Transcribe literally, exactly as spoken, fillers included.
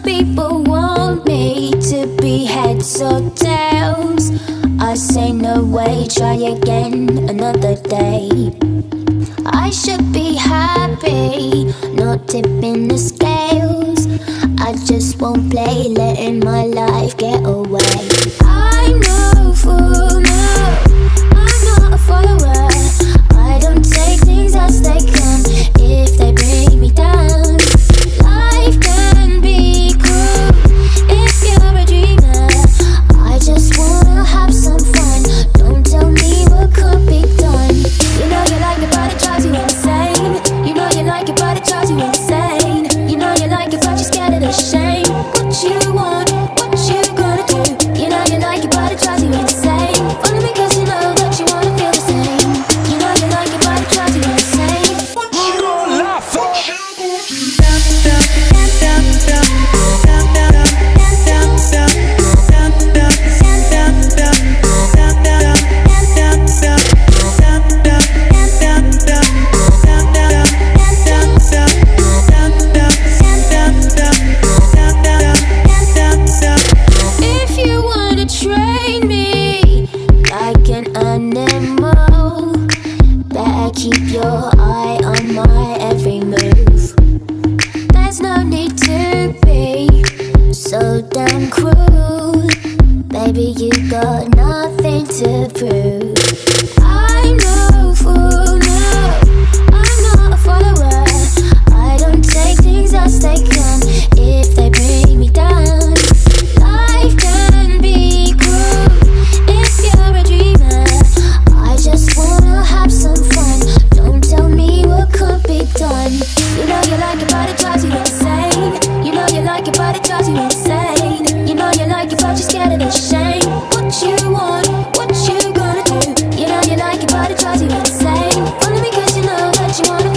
people want me to be heads or tails. I say no way, try again another day. I should be happy, not tipping the scales. I just won't play, letting my life get away. I'm no fool, no, I'm not a follower. I don't take things as they come, if they bring me down. Life can be cruel if you're a dreamer. I just wanna have some fun, don't tell me what could be done. You know you like it but it drives you insane. You know you like it but it drives you insane. You know you like it but you're scared of the shame. What you want, what you gonna do? You know you like it but it drives you insane. Only because you know that you wanna feel the same. You know you like it but it drives you insane. What you gonna laugh for? If you wanna train me like an animal, better keep your eye on my every move. There's no need to be so damn cruel. Baby, you got nothing to prove. I'm no fool, no, I'm not a follower. I don't take things as they come, if they bring me down. Life can be cruel if you're a dreamer. I just wanna have some fun, don't tell me what could be done. You know you like it but it drives you insane. You know you like it but it drives you insane. You know you like it but you're scared of the shame. What you want, what you gonna do? You know you like it but it drives you insane. Only because you know that you wanna